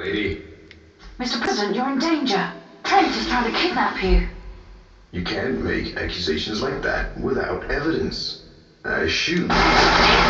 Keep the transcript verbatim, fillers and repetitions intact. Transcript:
lady. Mister President, you're in danger. Trent is trying to kidnap you. You can't make accusations like that without evidence. Ashume.